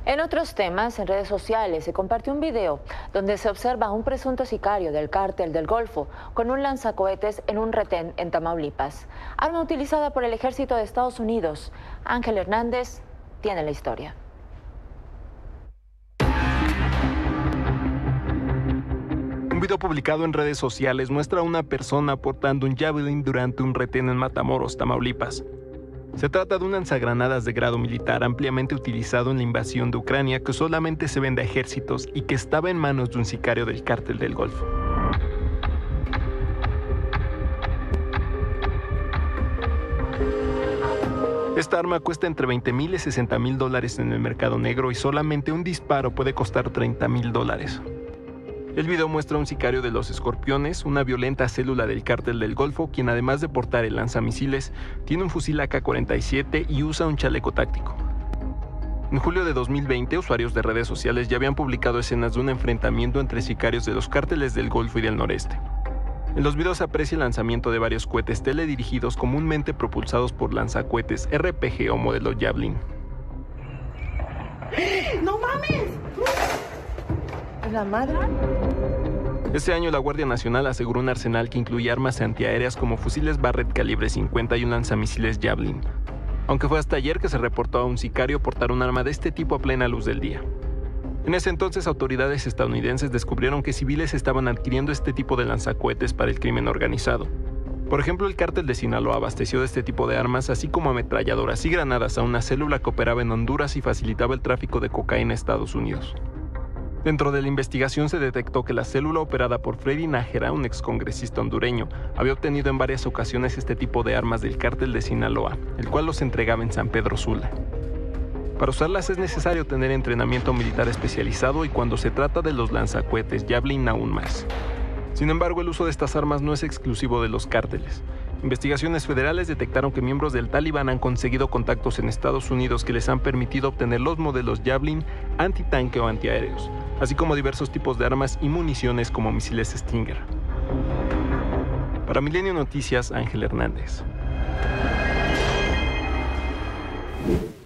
En otros temas, en redes sociales se compartió un video donde se observa a un presunto sicario del cártel del Golfo con un lanzacohetes en un retén en Tamaulipas, arma utilizada por el ejército de Estados Unidos. Ángel Hernández tiene la historia. Un video publicado en redes sociales muestra a una persona portando un Javelin durante un retén en Matamoros, Tamaulipas. Se trata de un lanzagranadas de grado militar ampliamente utilizado en la invasión de Ucrania, que solamente se vende a ejércitos y que estaba en manos de un sicario del cártel del Golfo. Esta arma cuesta entre $20,000 y $60,000 en el mercado negro y solamente un disparo puede costar $30,000. El video muestra a un sicario de los Escorpiones, una violenta célula del cártel del Golfo, quien además de portar el lanzamisiles, tiene un fusil AK-47 y usa un chaleco táctico. En julio de 2020, usuarios de redes sociales ya habían publicado escenas de un enfrentamiento entre sicarios de los cárteles del Golfo y del Noreste. En los videos se aprecia el lanzamiento de varios cohetes teledirigidos comúnmente propulsados por lanzacohetes RPG o modelo Javelin. ¡No mames! ¿La madre? Este año la Guardia Nacional aseguró un arsenal que incluye armas antiaéreas como fusiles Barrett calibre 50 y un lanzamisiles Javelin. Aunque fue hasta ayer que se reportó a un sicario portar un arma de este tipo a plena luz del día. En ese entonces, autoridades estadounidenses descubrieron que civiles estaban adquiriendo este tipo de lanzacohetes para el crimen organizado. Por ejemplo, el cártel de Sinaloa abasteció de este tipo de armas, así como ametralladoras y granadas a una célula que operaba en Honduras y facilitaba el tráfico de cocaína a Estados Unidos. Dentro de la investigación se detectó que la célula operada por Freddy Nájera, un excongresista hondureño, había obtenido en varias ocasiones este tipo de armas del cártel de Sinaloa, el cual los entregaba en San Pedro Sula. Para usarlas es necesario tener entrenamiento militar especializado y cuando se trata de los lanzacohetes Javelin aún más. Sin embargo, el uso de estas armas no es exclusivo de los cárteles. Investigaciones federales detectaron que miembros del Talibán han conseguido contactos en Estados Unidos que les han permitido obtener los modelos Javelin antitanque o antiaéreos, así como diversos tipos de armas y municiones como misiles Stinger. Para Milenio Noticias, Ángel Hernández.